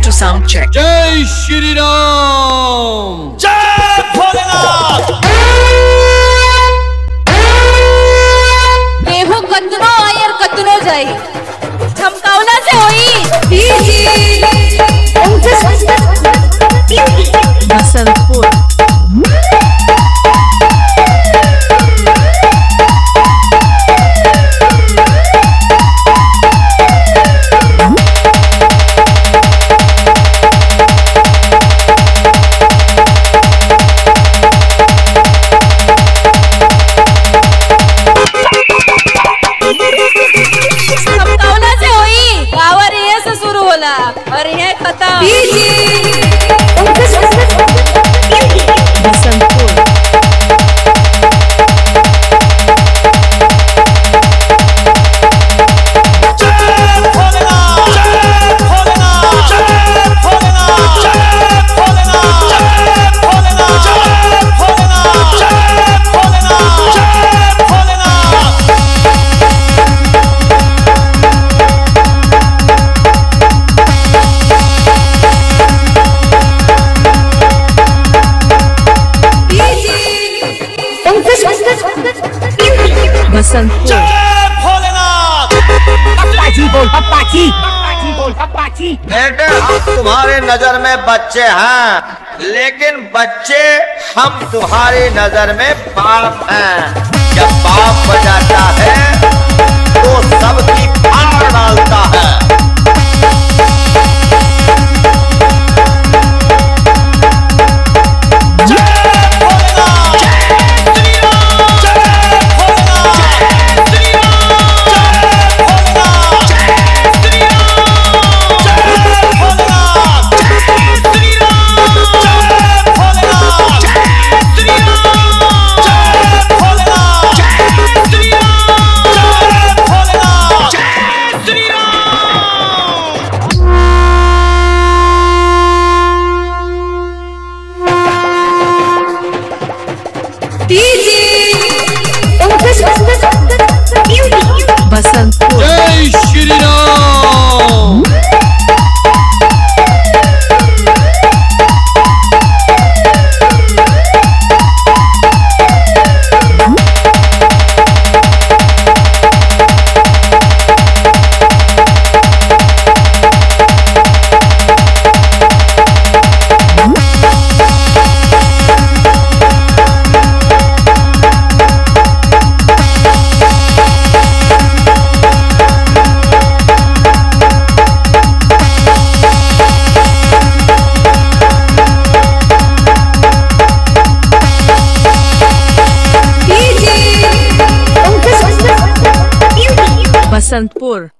to sound check. जय श्री राम, जय भोलेनाथ। केहू कतनो आयर कतनो जाई, झमकावला से होई। बसंतपुर और यह खत्म। बसंतपुर बसंतपुर। जय भोलेनाथ। बेटे हम तुम्हारे नजर में बच्चे हैं, लेकिन बच्चे हम तुम्हारी नजर में बाप हैं। जब बाप बजाता है तो सबकी फाड़ डालता है। बसंतपुर जय श्री राम। बसंतपुर